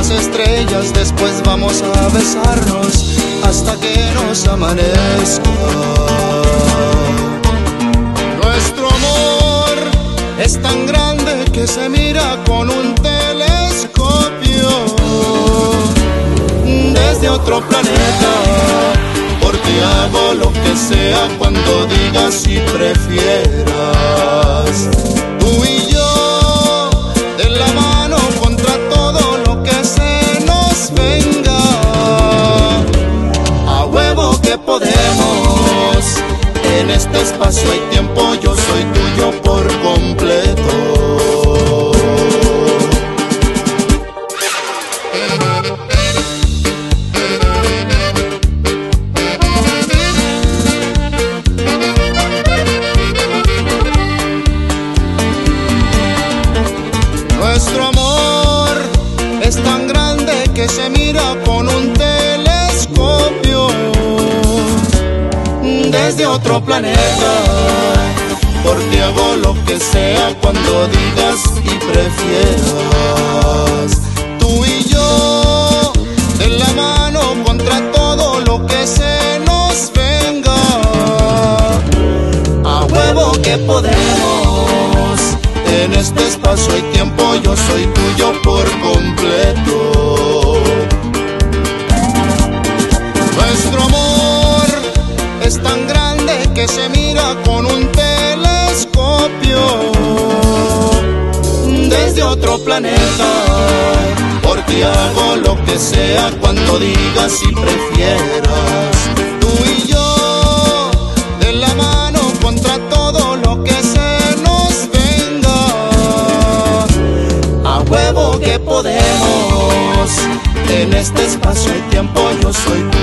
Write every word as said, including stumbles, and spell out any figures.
las estrellas, después vamos a besarnos hasta que nos amanezca. Nuestro amor es tan grande que se mira con un telescopio desde otro planeta. Por ti hago lo que sea cuando digas y prefieras. Tú y yo de la mano contra todo lo que se nos venga. A huevo que podemos. En este espacio hay tiempo, yo soy tuyo por completo. Nuestro amor es tan grande que se mira con un telescopio desde otro planeta. Por ti hago lo que sea cuando digas y prefieras. Tú y yo de la mano contra todo lo que se nos venga. A huevo que podemos. En este espacio hay tiempo, yo soy tuyo por completo. Nuestro amor es tan grande que se mira con un telescopio desde otro planeta. Por ti hago lo que sea cuando digas y prefieras. Tú y yo de la mano contra todo lo que se nos venga. A huevo que podemos. En este espacio hay tiempo, yo soy